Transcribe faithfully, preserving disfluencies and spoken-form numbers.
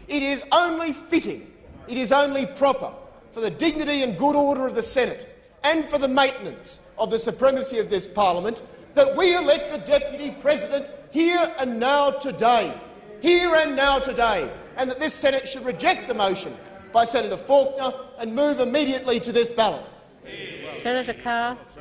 It is only fitting, it is only proper for the dignity and good order of the Senate and for the maintenance of the supremacy of this parliament that we elect a Deputy President here and now today, here and now today, and that this Senate should reject the motion by Senator Faulkner and move immediately to this ballot. Senator Carr.